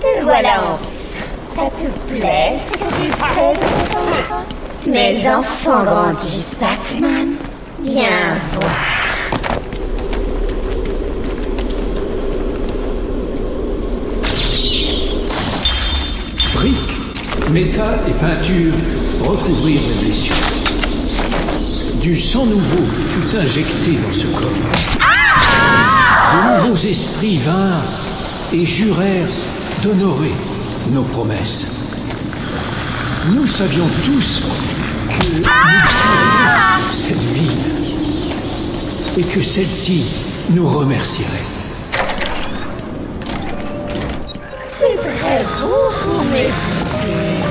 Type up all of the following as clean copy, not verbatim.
Te voilà enfin. Ça te plaît, ce que j'ai fait de tes enfants? Mes enfants grandissent, Batman. Viens voir. Briques, métal et peinture recouvrirent les blessures. Du sang nouveau fut injecté dans ce corps. De nouveaux esprits vinrent et jurèrent d'honorer nos promesses. Nous savions tous que nous tuerions cette ville et que celle-ci nous remercierait. C'est très beau pour mes filles.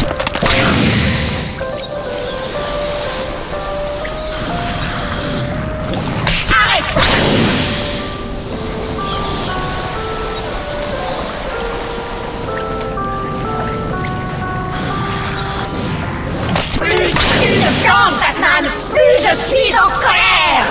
Batman, plus je suis en colère!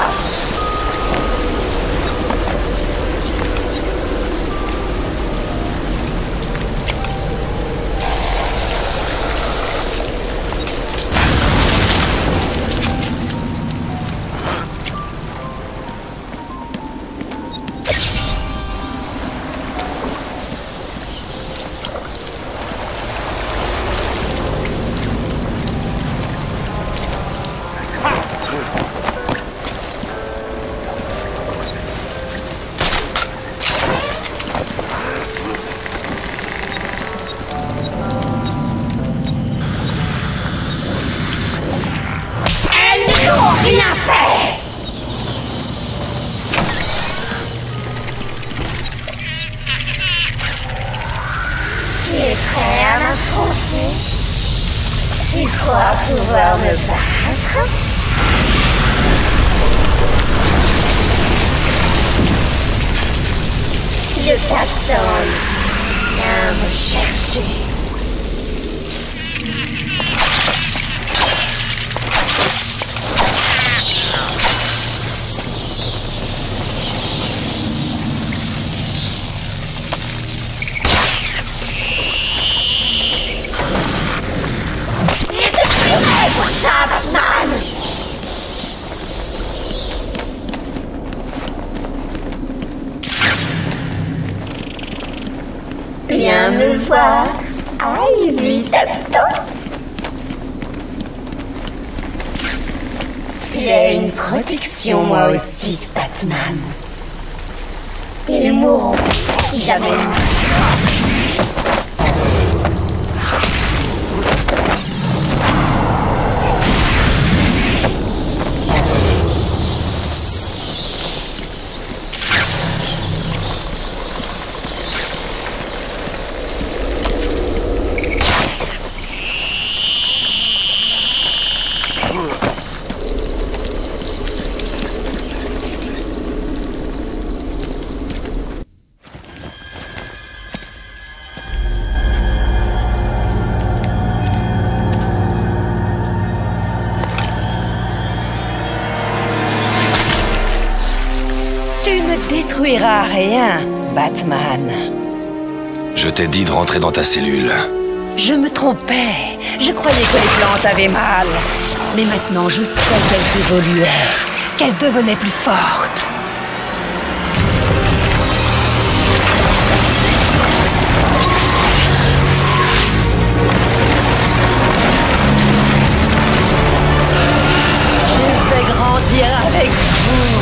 Rien fait! Tu es prêt à m'affronter? Tu crois pouvoir me battre? Je t'attends. Viens me chercher. Pour ça, Batman! Viens me voir. Aïe, lui t'attend. J'ai une protection, moi aussi, Batman. Ils mourront si jamais. Tu ne détruiras rien, Batman. Je t'ai dit de rentrer dans ta cellule. Je me trompais. Je croyais que les plantes avaient mal. Mais maintenant, je sais qu'elles évoluaient, qu'elles devenaient plus fortes. Je vais grandir avec vous.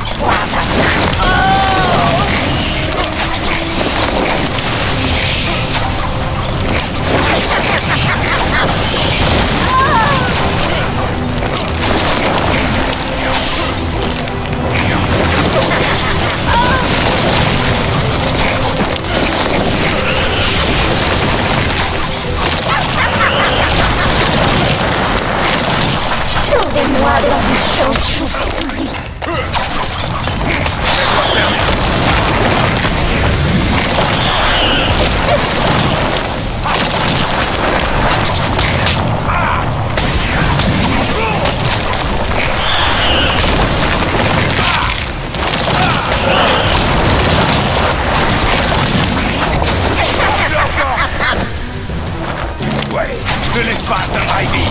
Sauvez-moi de la méchante chauve-souris. Ouais, je te laisse pas atteindre Ivy.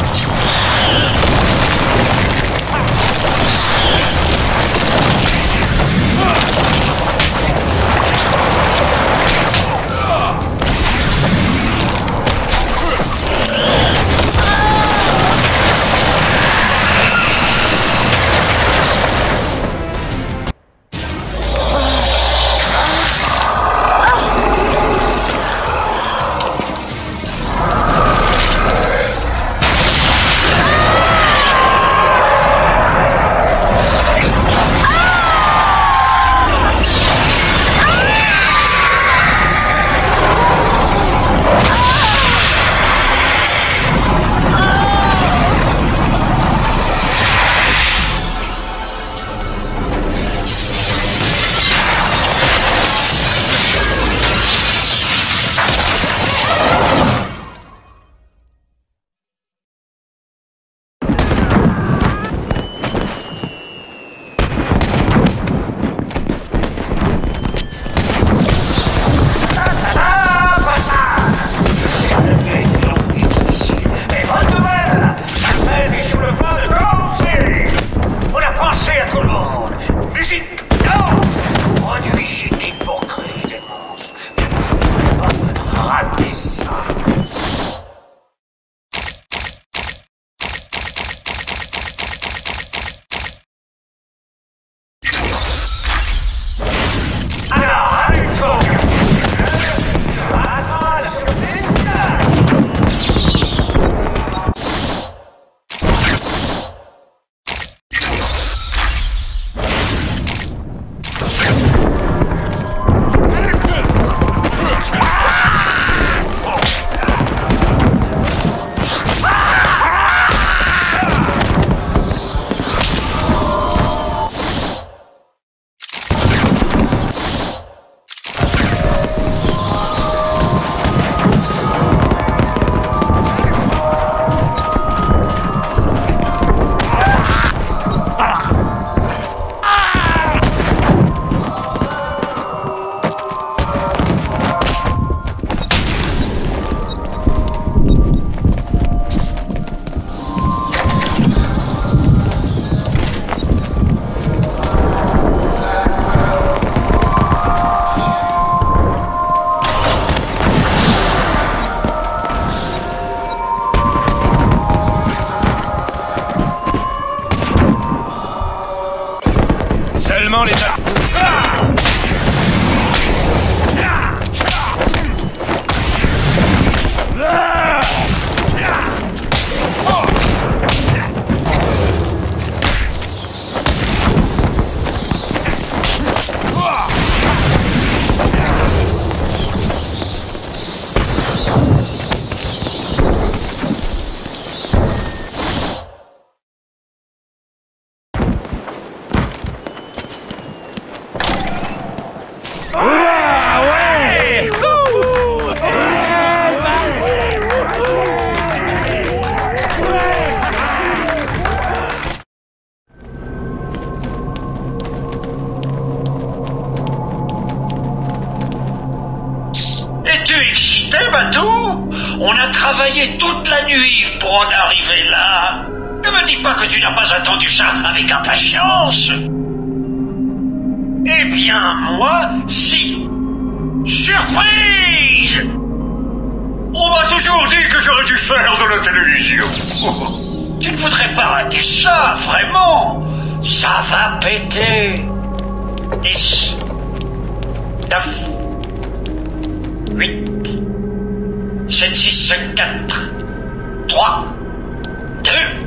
Seulement les... Es-tu excité, Batou? On a travaillé toute la nuit pour en arriver là. Ne me dis pas que tu n'as pas attendu ça avec impatience. Eh bien, moi, si. Surprise! On m'a toujours dit que j'aurais dû faire de la télévision. Tu ne voudrais pas rater ça, vraiment? Ça va péter. 10, 9, 8, 7, 6, 5, 4, 3, 2,